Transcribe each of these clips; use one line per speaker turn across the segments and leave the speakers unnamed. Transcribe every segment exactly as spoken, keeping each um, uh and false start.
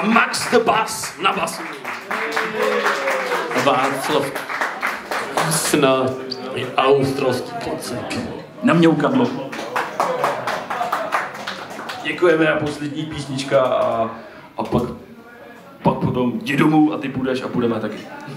Max the Bass na basu. Václav Sna, australský klacek.
Namňoukadlo. Děkujeme a poslední písnička a, a pak, pak potom jdi domů a ty půjdeš a půjdeme taky.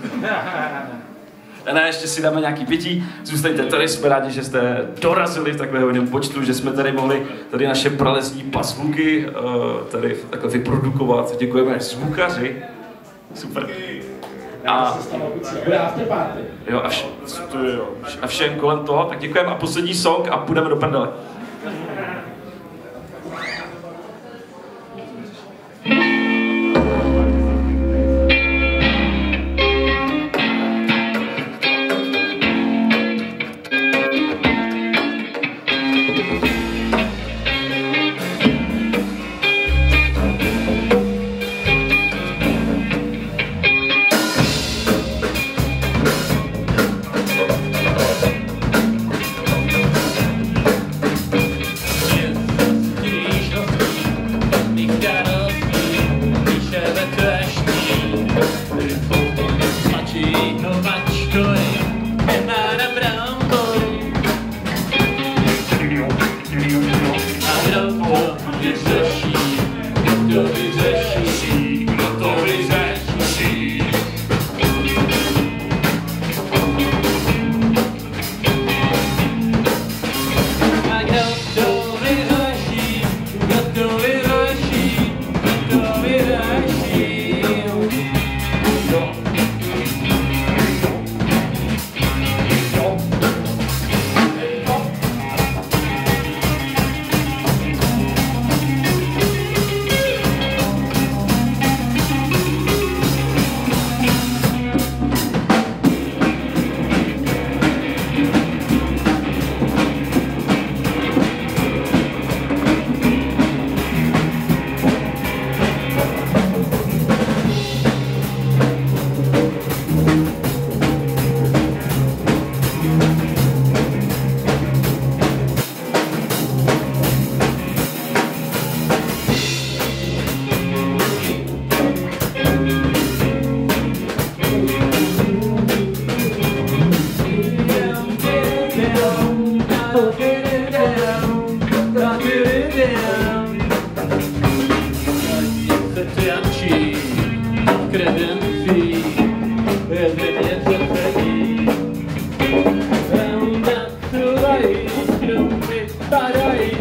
A ne, ještě si dáme nějaký pití, zůstaňte tady, jsme rádi, že jste dorazili v takovém hodném počtu, že jsme tady mohli tady naše pralesní pasvuky tady takhle vyprodukovat. Děkujeme zvukaři. Super. A, jo, a, vš, jo, a všem kolem toho, tak děkujeme a poslední song a půjdeme do prdele.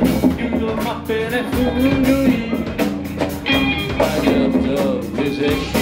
Pagando,